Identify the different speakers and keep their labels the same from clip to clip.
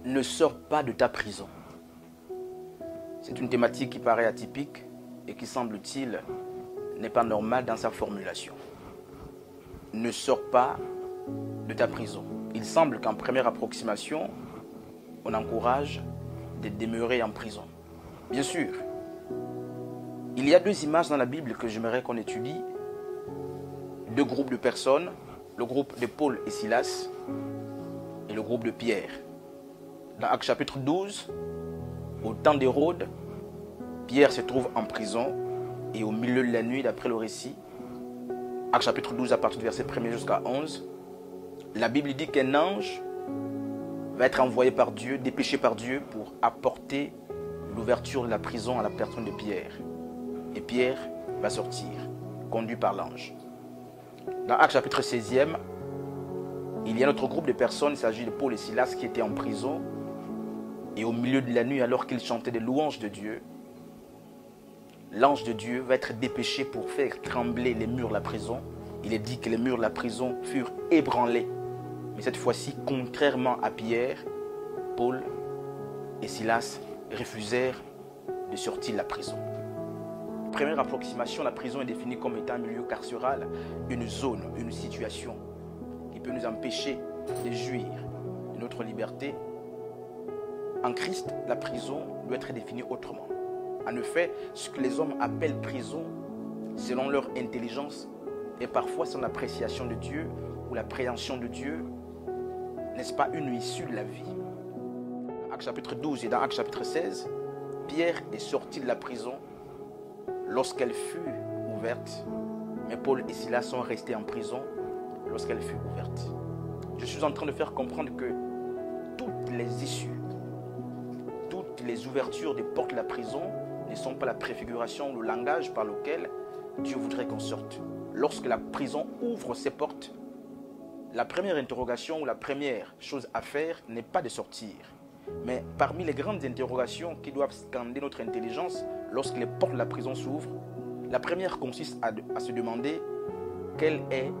Speaker 1: Ne sors pas de ta prison. C'est une thématique qui paraît atypique et qui, semble-t-il, n'est pas normale dans sa formulation. Ne sors pas de ta prison. Il semble qu'en première approximation, on encourage de demeurer en prison. Bien sûr, il y a deux images dans la Bible que j'aimerais qu'on étudie. Deux groupes de personnes, le groupe de Paul et Silas et le groupe de Pierre. Dans Actes chapitre 12, au temps d'Hérode, Pierre se trouve en prison et au milieu de la nuit, d'après le récit, Actes chapitre 12 à partir du verset 1er jusqu'à 11, la Bible dit qu'un ange va être envoyé par Dieu, dépêché par Dieu pour apporter l'ouverture de la prison à la personne de Pierre. Et Pierre va sortir, conduit par l'ange. Dans Actes chapitre 16e, il y a notre groupe de personnes, il s'agit de Paul et Silas qui étaient en prison. Et au milieu de la nuit, alors qu'ils chantaient des louanges de Dieu, l'ange de Dieu va être dépêché pour faire trembler les murs de la prison. Il est dit que les murs de la prison furent ébranlés. Mais cette fois-ci, contrairement à Pierre, Paul et Silas refusèrent de sortir de la prison. Première approximation, la prison est définie comme étant un milieu carcéral, une zone, une situation qui peut nous empêcher de jouir de notre liberté. En Christ, la prison doit être définie autrement. En effet, ce que les hommes appellent prison, selon leur intelligence, et parfois son appréciation de Dieu ou l'appréhension de Dieu, n'est-ce pas une issue de la vie? Dans Actes chapitre 12 et dans Actes chapitre 16, Pierre est sorti de la prison lorsqu'elle fut ouverte, mais Paul et Silas sont restés en prison lorsqu'elle fut ouverte. Je suis en train de faire comprendre que toutes les issues, toutes les ouvertures des portes de la prison ne sont pas la préfiguration ou le langage par lequel Dieu voudrait qu'on sorte. Lorsque la prison ouvre ses portes, la première interrogation ou la première chose à faire n'est pas de sortir. Mais parmi les grandes interrogations qui doivent scander notre intelligence lorsque les portes de la prison s'ouvrent, la première consiste à se demander quelle est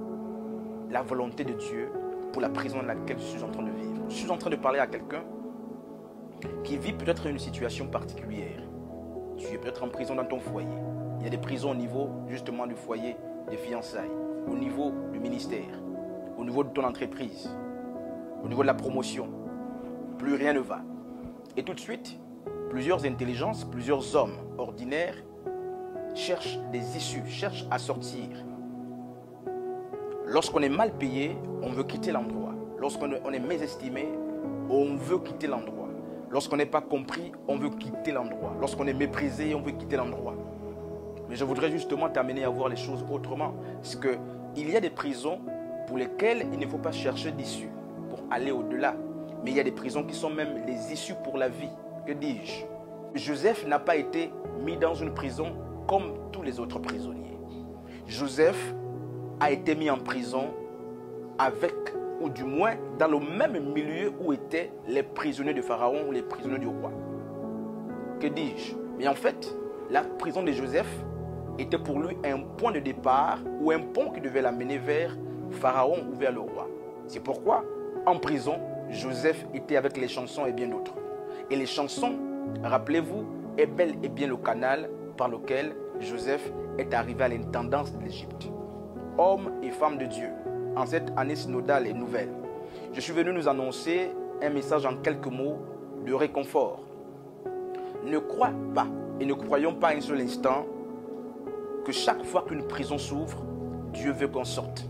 Speaker 1: la volonté de Dieu pour la prison dans laquelle je suis en train de vivre. Je suis en train de parler à quelqu'un qui vit peut-être une situation particulière. Tu es peut-être en prison dans ton foyer. Il y a des prisons au niveau justement du foyer des fiançailles, au niveau du ministère, au niveau de ton entreprise, au niveau de la promotion. Plus rien ne va. Et tout de suite, plusieurs intelligences, plusieurs hommes ordinaires cherchent des issues, cherchent à sortir. Lorsqu'on est mal payé, on veut quitter l'endroit. Lorsqu'on est mésestimé, on veut quitter l'endroit. Lorsqu'on n'est pas compris, on veut quitter l'endroit. Lorsqu'on est méprisé, on veut quitter l'endroit. Mais je voudrais justement t'amener à voir les choses autrement. Parce qu'il y a des prisons pour lesquelles il ne faut pas chercher d'issue pour aller au-delà. Mais il y a des prisons qui sont même les issues pour la vie. Que dis-je? Joseph n'a pas été mis dans une prison comme tous les autres prisonniers. Joseph a été mis en prison avec, ou du moins dans le même milieu où étaient les prisonniers de Pharaon ou les prisonniers du roi. Que dis-je? Mais en fait, la prison de Joseph était pour lui un point de départ ou un pont qui devait l'amener vers Pharaon ou vers le roi. C'est pourquoi, en prison, Joseph était avec les chansons et bien d'autres. Et les chansons, rappelez-vous, est bel et bien le canal par lequel Joseph est arrivé à l'intendance de l'Égypte. Hommes et femmes de Dieu, en cette année synodale et nouvelle, je suis venu nous annoncer un message en quelques mots de réconfort. Ne crois pas et ne croyons pas un seul instant que chaque fois qu'une prison s'ouvre, Dieu veut qu'on sorte.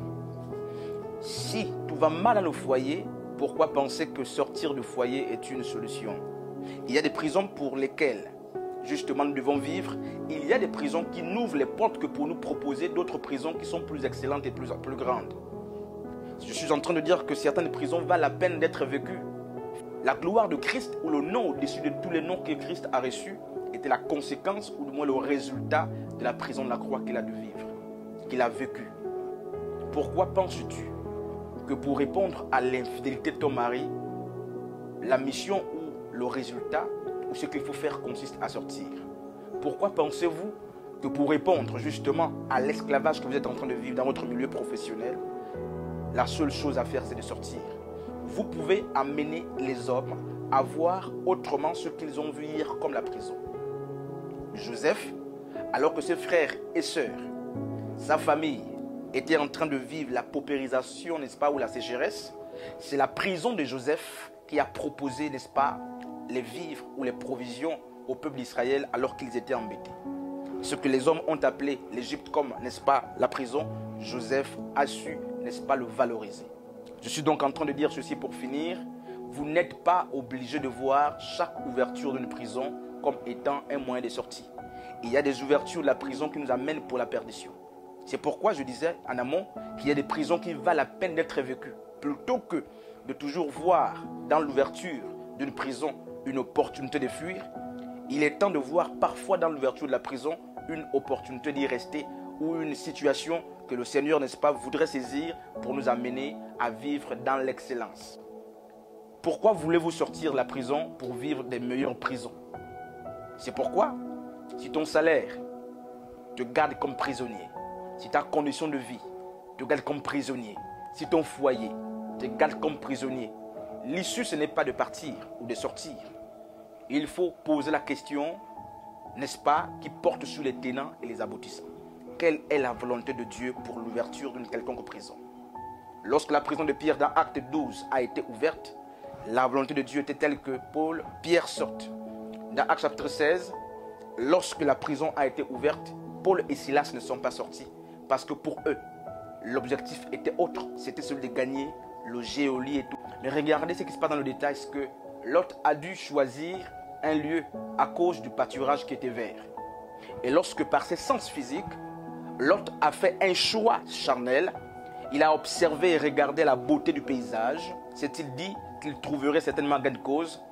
Speaker 1: Si tout va mal dans le foyer, pourquoi penser que sortir du foyer est une solution? Il y a des prisons pour lesquelles, justement, nous devons vivre. Il y a des prisons qui n'ouvrent les portes que pour nous proposer d'autres prisons qui sont plus excellentes et plus grandes. Je suis en train de dire que certaines prisons valent la peine d'être vécues. La gloire de Christ, ou le nom au-dessus de tous les noms que Christ a reçus, était la conséquence, ou du moins le résultat de la prison de la croix qu'il a dû vivre, qu'il a vécu. Pourquoi penses-tu que pour répondre à l'infidélité de ton mari, la mission ou le résultat, ou ce qu'il faut faire consiste à sortir? Pourquoi pensez-vous que pour répondre justement à l'esclavage que vous êtes en train de vivre dans votre milieu professionnel, la seule chose à faire c'est de sortir? vous pouvez amener les hommes à voir autrement ce qu'ils ont vu hier comme la prison. Joseph, alors que ses frères et sœurs, sa famille, étaient en train de vivre la paupérisation, n'est-ce pas, ou la sécheresse, c'est la prison de Joseph qui a proposé, n'est-ce pas, les vivres ou les provisions au peuple d'Israël alors qu'ils étaient embêtés. Ce que les hommes ont appelé l'Égypte comme, n'est-ce pas, la prison, Joseph a su, n'est-ce pas, le valoriser. Je suis donc en train de dire ceci pour finir. Vous n'êtes pas obligé de voir chaque ouverture d'une prison comme étant un moyen de sortie. Il y a des ouvertures de la prison qui nous amènent pour la perdition. C'est pourquoi je disais en amont qu'il y a des prisons qui valent la peine d'être vécues. Plutôt que de toujours voir dans l'ouverture d'une prison une opportunité de fuir, il est temps de voir parfois dans l'ouverture de la prison une opportunité d'y rester ou une situation que le Seigneur, n'est-ce pas, voudrait saisir pour nous amener à vivre dans l'excellence. Pourquoi voulez-vous sortir de la prison pour vivre des meilleures prisons? C'est pourquoi, si ton salaire te garde comme prisonnier, si ta condition de vie te garde comme prisonnier, si ton foyer te garde comme prisonnier, l'issue ce n'est pas de partir ou de sortir. Il faut poser la question, n'est-ce pas, qui porte sur les tenants et les aboutissants. Quelle est la volonté de Dieu pour l'ouverture d'une quelconque prison? Lorsque la prison de Pierre dans Acte 12 a été ouverte, la volonté de Dieu était telle que Pierre sorte. Dans Acte chapitre 16, lorsque la prison a été ouverte, Paul et Silas ne sont pas sortis. Parce que pour eux, l'objectif était autre. C'était celui de gagner le géolie et tout. Mais regardez ce qui se passe dans le détail. C'est que Lot a dû choisir un lieu à cause du pâturage qui était vert. Et lorsque par ses sens physiques, Lot a fait un choix charnel, il a observé et regardé la beauté du paysage, s'est-il dit qu'il trouverait certainement gain de cause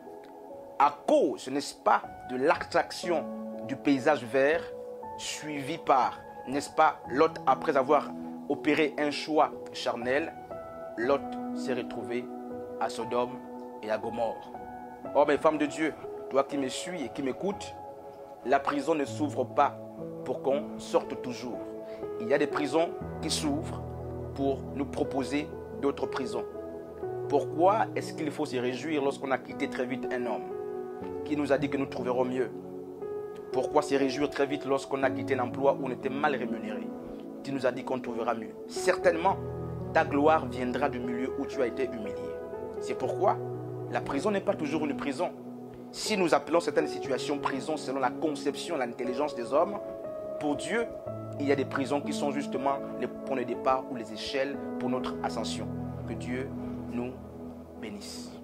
Speaker 1: à cause, n'est-ce pas, de l'attraction du paysage vert suivi par, n'est-ce pas, Lot, après avoir opéré un choix charnel, Lot s'est retrouvé à Sodome et à Gomorrhe. Oh mes femmes de Dieu, toi qui me suis et qui m'écoutes, la prison ne s'ouvre pas pour qu'on sorte toujours. Il y a des prisons qui s'ouvrent pour nous proposer d'autres prisons. Pourquoi est-ce qu'il faut se réjouir lorsqu'on a quitté très vite un homme qui nous a dit que nous trouverons mieux? Pourquoi se réjouir très vite lorsqu'on a quitté l'emploi où on était mal rémunéré, qui nous a dit qu'on trouvera mieux? Certainement, ta gloire viendra du milieu où tu as été humilié. C'est pourquoi la prison n'est pas toujours une prison. Si nous appelons certaines situations prison selon la conception et l'intelligence des hommes, pour Dieu, il y a des prisons qui sont justement les points de départ ou les échelles pour notre ascension. Que Dieu nous bénisse.